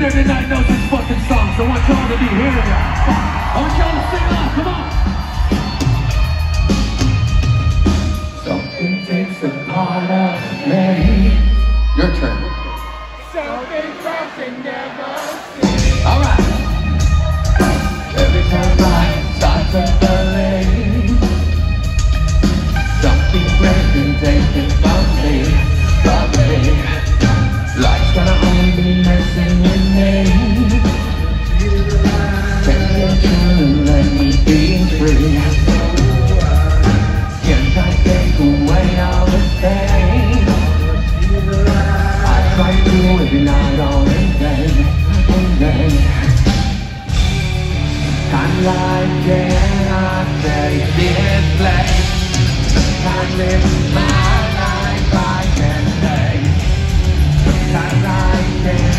there tonight knows this fucking song, so I want y'all to be hearing it. I want y'all to sing along, come on. Something takes a part of me. Your turn. Something never seen. All right. Every time I start to believe something breaking, taking from me. Life's gonna only be messing with me. Take control and let me be free. Can't I take away all the pain? I try to every night all in vain, in vain. Time like it, I take this place. I live my life I can take. Time like it.